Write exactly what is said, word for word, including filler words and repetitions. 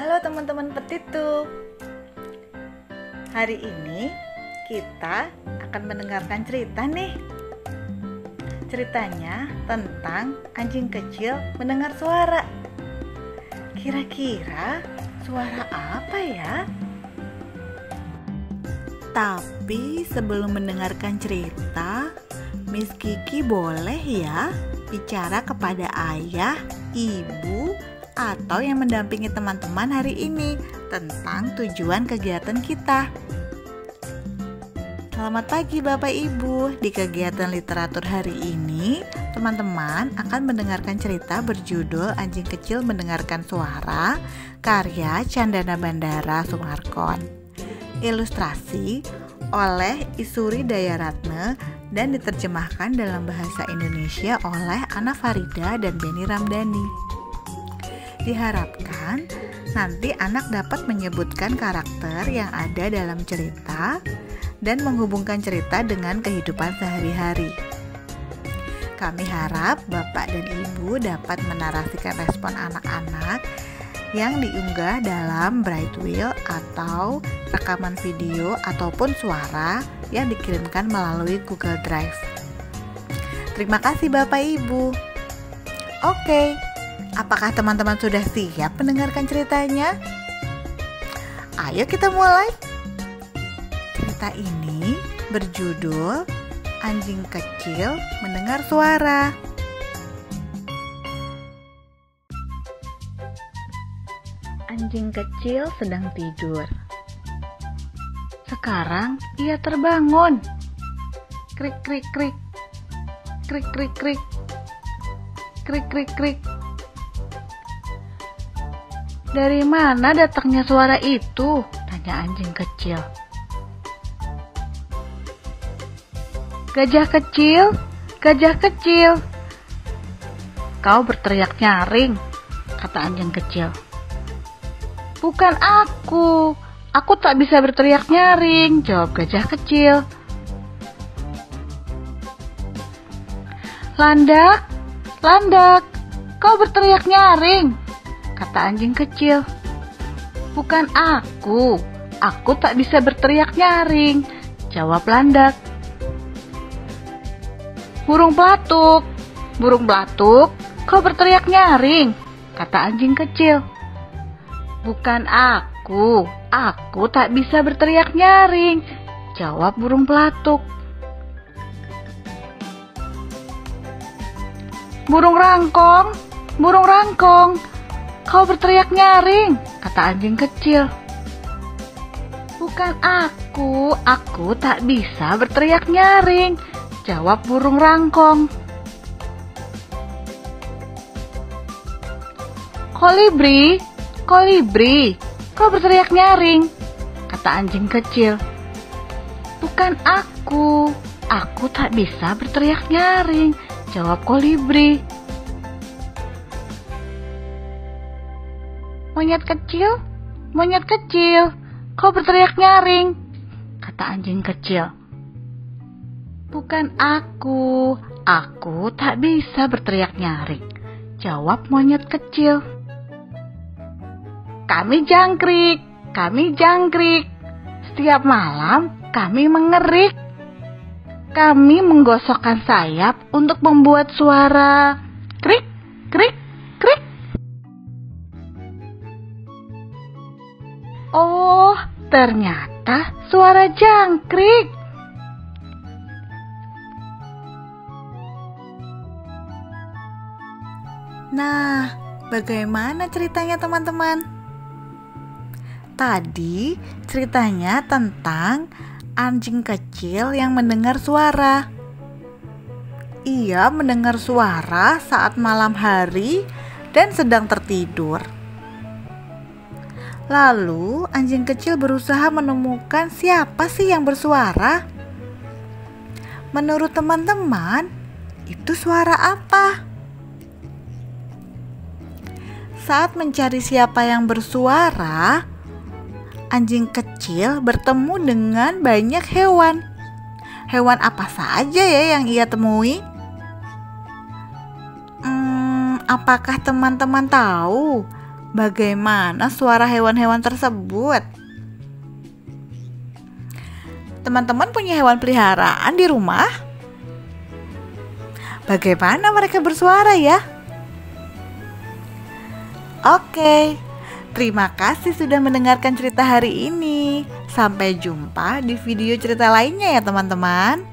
Halo teman-teman petitu. Hari ini kita akan mendengarkan cerita nih. Ceritanya tentang anjing kecil mendengar suara. Kira-kira suara apa ya? Tapi sebelum mendengarkan cerita, Miss Kiki boleh ya bicara kepada ayah, ibu, atau yang mendampingi teman-teman hari ini tentang tujuan kegiatan kita. Selamat pagi Bapak Ibu. Di kegiatan literatur hari ini, teman-teman akan mendengarkan cerita berjudul Anjing Kecil Mendengarkan Suara, karya Candana Bandara Sumarkon. Ilustrasi oleh Isuri Dayaratne dan diterjemahkan dalam bahasa Indonesia oleh Ana Farida dan Beni Ramdhani. Diharapkan nanti anak dapat menyebutkan karakter yang ada dalam cerita dan menghubungkan cerita dengan kehidupan sehari-hari. Kami harap Bapak dan Ibu dapat menarasikan respon anak-anak yang diunggah dalam Brightwheel atau rekaman video ataupun suara yang dikirimkan melalui Google Drive. Terima kasih Bapak Ibu. Oke, apakah teman-teman sudah siap mendengarkan ceritanya? Ayo kita mulai. Cerita ini berjudul Anjing Kecil Mendengar Suara. Anjing kecil sedang tidur. Sekarang ia terbangun. Krik krik krik. Krik krik krik. Krik krik krik. Dari mana datangnya suara itu? Tanya anjing kecil. Gajah kecil, gajah kecil. Kau berteriak nyaring, kata anjing kecil. Bukan aku, aku tak bisa berteriak nyaring, jawab gajah kecil. Landak, landak, kau berteriak nyaring, kata anjing kecil. Bukan aku, aku tak bisa berteriak nyaring, jawab landak. Burung pelatuk, burung pelatuk, kau berteriak nyaring, kata anjing kecil. Bukan aku, aku tak bisa berteriak nyaring, jawab burung pelatuk. Burung rangkong, burung rangkong, kau berteriak nyaring, kata anjing kecil. Bukan aku, aku tak bisa berteriak nyaring, jawab burung rangkong. Kolibri, kolibri, kau berteriak nyaring, kata anjing kecil. Bukan aku, aku tak bisa berteriak nyaring, jawab kolibri. Monyet kecil, monyet kecil, kau berteriak nyaring, kata anjing kecil. Bukan aku, aku tak bisa berteriak nyaring, jawab monyet kecil. Kami jangkrik, kami jangkrik, setiap malam kami mengerik. Kami menggosokkan sayap untuk membuat suara krik, krik, krik. Oh, ternyata suara jangkrik. Nah, bagaimana ceritanya teman-teman? Tadi ceritanya tentang anjing kecil yang mendengar suara. Ia mendengar suara saat malam hari dan sedang tertidur. Lalu anjing kecil berusaha menemukan siapa sih yang bersuara. Menurut teman-teman, itu suara apa? Saat mencari siapa yang bersuara, anjing kecil bertemu dengan banyak hewan. Hewan apa saja ya yang ia temui? Hmm, apakah teman-teman tahu Bagaimana suara hewan-hewan tersebut? Teman-teman punya hewan peliharaan di rumah? Bagaimana mereka bersuara ya? Oke, terima kasih sudah mendengarkan cerita hari ini. Sampai jumpa di video cerita lainnya ya teman-teman.